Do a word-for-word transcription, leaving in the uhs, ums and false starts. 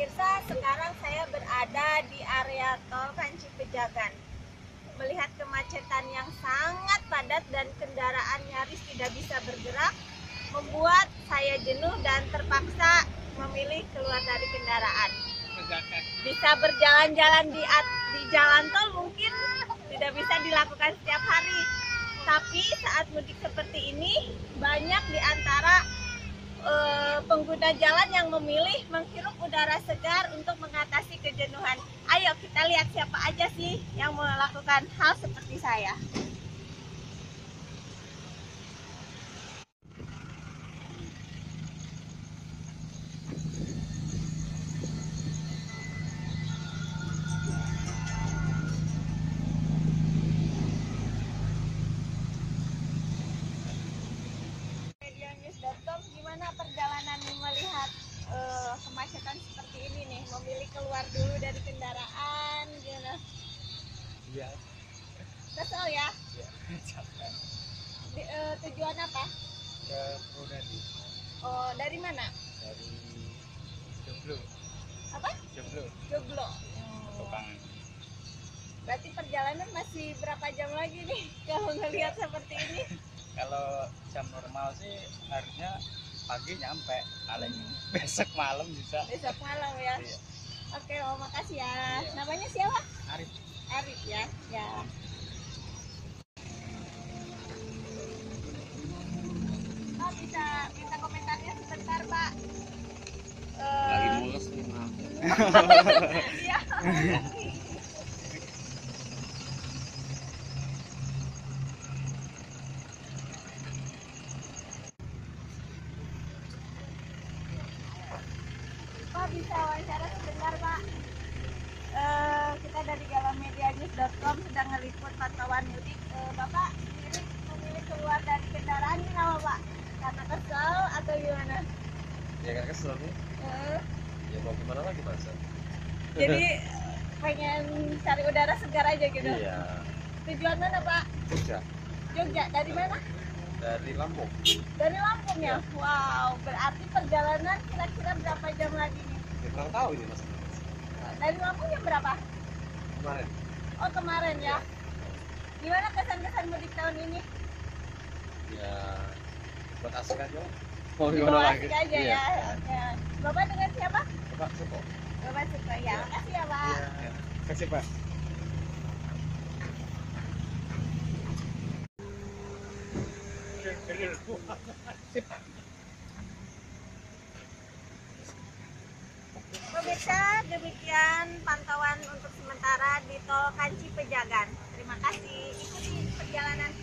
Pemirsa, sekarang saya berada di area tol Kanci Pejagan. Melihat kemacetan yang sangat padat dan kendaraan nyaris tidak bisa bergerak, membuat saya jenuh dan terpaksa memilih keluar dari kendaraan. Bisa berjalan-jalan di, di jalan tol mungkin tidak bisa dilakukan setiap hari. Tapi saat mudik seperti ini, banyak di antara uh, pengguna jalan yang memilih menghirup udara segar untuk mengatasi kejenuhan. Ayo kita lihat siapa aja sih yang melakukan hal seperti saya. Gimana perjalanan melihat uh, kemacetan seperti ini nih? Memilih keluar dulu dari kendaraan, gimana? Iya. Kesel ya? Iya. Capek. Di, uh, tujuan apa? Ke Purwodadi. Oh, dari mana? Dari Joglo. Apa? Joglo. Joglo. Oh. Berarti perjalanan masih berapa jam lagi nih kalau ngelihat ya. Seperti ini? Kalau jam normal sih harusnya pagi nyampe, paling hmm. besok malam bisa. Besok malam ya. Iya. Oke, oh, makasih ya. Iya. Namanya siapa? Arif. Arif ya. Ya. Pak, bisa minta komentarnya sebentar, Pak. Lagi mules nih, maaf. Iya. Pak, bisa wawancara sebentar, Pak. Uh, kita dari galamedianews dot com sedang ngeliput pantauan mudik. Uh, Bapak sendiri memilih keluar dari kendaraan ini apa, Pak? Karena kesel atau gimana? Ya kan kesel nih. Uh, ya mau gimana lagi masa? Jadi pengen cari udara segar aja gitu? Iya. Tujuan mana, Pak? Jogja. Jogja, dari mana? Dari Lampung. Dari Lampung ya? Ya. Wow, berarti perjalanan kira-kira berapa jam lagi nih? Ya, kurang tahu ini mas. Dari Lampung jam berapa? Kemarin. Oh, kemarin ya? Gimana kesan-kesan mudik tahun ini? Ya, buat asik aja. Mau Dibawa gimana lagi? asik aja Iya. ya. Ya. Bapak dengan siapa? Bapak Suko. Bapak Suko ya. Makasih ya, Pak. Iya. Kasih Pak. Sip. Pemirsa, demikian pantauan untuk sementara di tol Kanci Pejagan. Terima kasih. Ikuti perjalanan